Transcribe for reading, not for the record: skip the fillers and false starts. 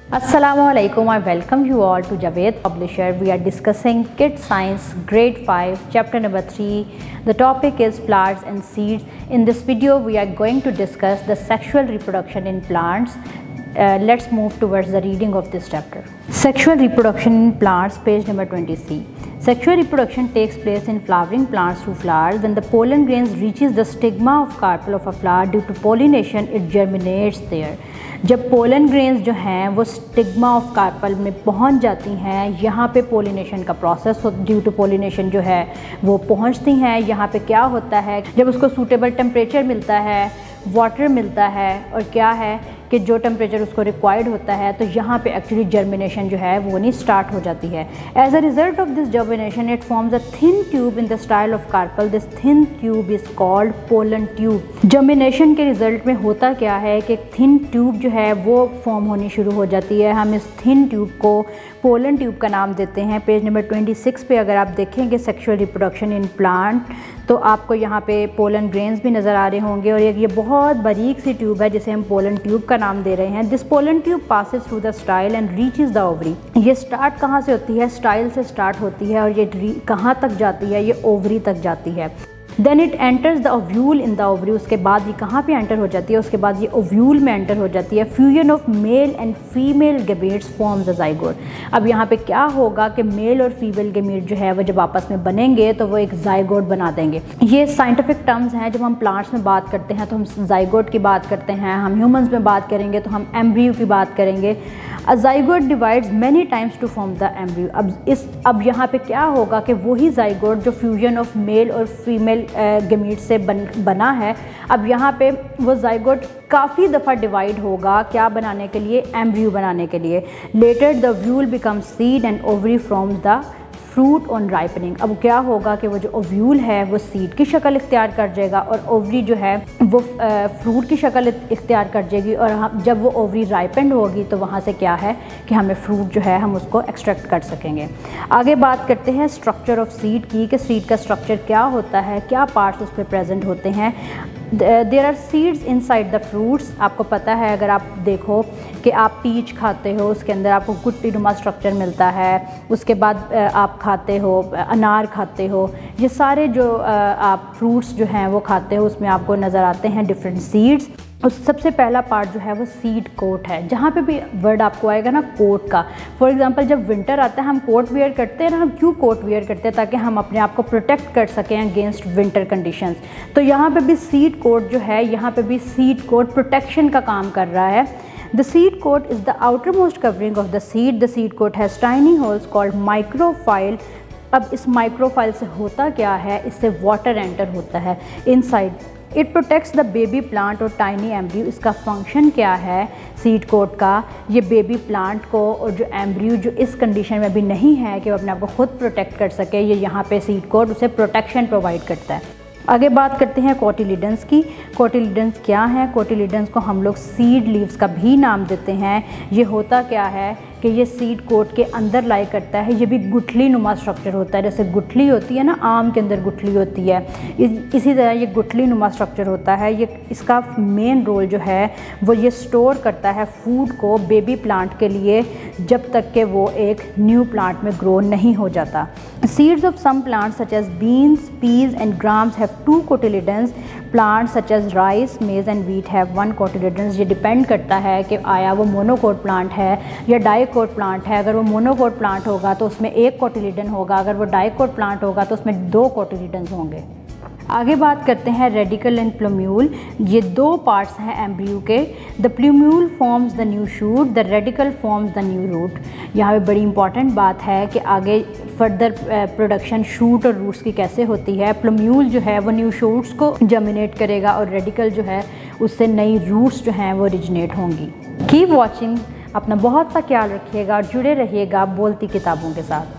Assalamualaikum, I welcome you all to Javed Publisher. We are discussing Kids Science Grade 5 Chapter number 3. The topic is flowers and seeds. In this video we are going to discuss the sexual reproduction in plants. Let's move towards the reading of this chapter. Sexual reproduction in plants, page number 20C. Sexual reproduction takes place in flowering plants through flowers. When the pollen grains reaches the stigma of carpel of a flower due to pollination, it germinates there. जब pollen grains जो हैं वो stigma of carpel में पहुंच जाती हैं, यहाँ पे पोलिनेशन का प्रोसेस ड्यू टू पोलिनेशन जो है वो पहुंचती हैं। यहाँ पे क्या होता है, जब उसको सूटेबल टेम्परेचर मिलता है, वाटर मिलता है और क्या है कि जो टेम्परेचर उसको रिक्वायर्ड होता है, तो यहाँ पे एक्चुअली जर्मिनेशन जो है वो नहीं स्टार्ट हो जाती है। As a result of this germination it forms a thin tube in the style of carpel. This thin tube is called pollen tube. Germination के रिजल्ट में होता क्या है कि थिन ट्यूब जो है वो फॉर्म होनी शुरू हो जाती है. हम इस थिन ट्यूब को पोलन ट्यूब का नाम देते हैं. पेज नंबर 26 पे अगर आप देखेंगे सेक्सुअल रिप्रोडक्शन इन प्लांट, तो आपको यहाँ पे पोलन ग्रेन्स भी नज़र आ रहे होंगे और एक ये बहुत बारीक सी ट्यूब है जिसे हम पोलन ट्यूब का नाम दे रहे हैं. This pollen tube passes through the style and reaches the ovary. ये स्टार्ट कहाँ से होती है? स्टाइल से स्टार्ट होती है और ये कहाँ तक जाती है? ये ओवरी तक जाती है. Then it enters the ovule in the ovary. उसके बाद ये कहाँ पे एंटर हो जाती है? उसके बाद ये ओव्यूल में एंटर हो जाती है. Fusion of male and female gametes forms the zygote. अब यहाँ पे क्या होगा कि मेल और फीमेल गैमेट जो है वो जब आपस में बनेंगे तो वो एक जाइगोट बना देंगे. ये साइंटिफिक टर्म्स हैं. जब हम प्लांट्स में बात करते हैं तो हम जाइगोट की बात करते हैं, हम ह्यूमंस में बात करेंगे तो हम एम्ब्रियो की बात करेंगे. A zygote divides many times to form the embryo. अब यहाँ पे क्या होगा कि वही जाइगोट जो फ्यूजन ऑफ मेल और फीमेल गैमेट से बना है, अब यहाँ पे वो जाइगोट काफ़ी दफ़ा डिवाइड होगा. क्या बनाने के लिए? एम्ब्रियो बनाने के लिए. Later the ovule become seed and ovary forms the fruit on ripening. अब क्या होगा कि वो जो ओव्यूल है वो सीड की शक्ल इख्तियार कर जाएगा और ओवरी जो है वो फ्रूट की शक्ल इख्तियार कर जाएगी. और जब वो ओवरी राइपेंड होगी तो वहाँ से क्या है कि हमें फ्रूट जो है हम उसको एक्सट्रैक्ट कर सकेंगे. आगे बात करते हैं स्ट्रक्चर ऑफ सीड की, कि सीड का स्ट्रक्चर क्या होता है, क्या पार्ट्स उस पर प्रेजेंट होते हैं. There are seeds inside the fruits. आपको पता है, अगर आप देखो कि आप पीच खाते हो, उसके अंदर आपको गुट्टी नुमा स्ट्रक्चर मिलता है. उसके बाद आप खाते हो, अनार खाते हो, ये सारे जो आप फ्रूट्स जो हैं वो खाते हो, उसमें आपको नज़र आते हैं डिफरेंट सीड्स. उस सबसे पहला पार्ट जो है वो सीड कोट है. जहाँ पे भी वर्ड आपको आएगा ना कोट का, फॉर एग्जांपल जब विंटर आता है हम कोट वेयर करते हैं ना. हम क्यों कोट वेयर करते हैं? ताकि हम अपने आप को प्रोटेक्ट कर सकें अगेंस्ट विंटर कंडीशंस. तो यहाँ पे भी सीड कोट जो है, यहाँ पे भी सीड कोट प्रोटेक्शन का काम कर रहा है. The seed coat is the outermost covering of the seed. The seed coat has tiny holes called micropyle. अब इस माइक्रोफाइल से होता क्या है? इससे वाटर एंटर होता है inside. It protects the baby plant और टाइनी एम्ब्रियो. इसका फंक्शन क्या है सीड कोट का? ये बेबी प्लांट को और जो एम्ब्रियो जो इस कंडीशन में भी नहीं है कि वो अपने आप को खुद प्रोटेक्ट कर सके, ये यहाँ पे सीड कोट उसे प्रोटेक्शन प्रोवाइड करता है. आगे बात करते हैं कोटिलीडन्स की. कोटिलीडन्स क्या हैं? कोटिलीडन्स को हम लोग सीड लीव्स का भी नाम देते हैं. ये होता क्या है कि ये सीड कोट के अंदर लाई करता है. ये भी गुठली नुमा स्ट्रक्चर होता है. जैसे गुठली होती है ना, आम के अंदर गुठली होती है, इसी तरह ये गुठली नुमा स्ट्रक्चर होता है. ये इसका मेन रोल जो है वो ये स्टोर करता है फूड को बेबी प्लांट के लिए जब तक कि वो एक न्यू प्लांट में ग्रो नहीं हो जाता. Seeds of some plants such as beans, peas and grams have 2 cotyledons. Plants such as rice, maize and wheat have 1 cotyledons. ये डिपेंड करता है कि आया वो मोनोकोट प्लांट है या डाइकोट प्लांट है. अगर वो मोनोकोट प्लांट होगा तो उसमें 1 कोटिलीडन होगा. अगर वो डाइकोट प्लांट होगा तो उसमें 2 कोटिलीडन्स होंगे. आगे बात करते हैं रेडिकल एंड प्लूम्यूल. ये 2 पार्ट्स हैं एम्ब्रियो के. The plumule forms the new shoot, the radicle forms the new root. यहाँ पे बड़ी इंपॉर्टेंट बात है कि आगे फर्दर प्रोडक्शन शूट और रूट्स की कैसे होती है. प्लूम्यूल जो है वो न्यू शूट्स को जर्मिनेट करेगा और रेडिकल जो है उससे नई रूट्स जो हैं वो ओरिजिनेट होंगी. Keep watching. अपना बहुत सा ख्याल रखिएगा और जुड़े रहिएगा बोलती किताबों के साथ.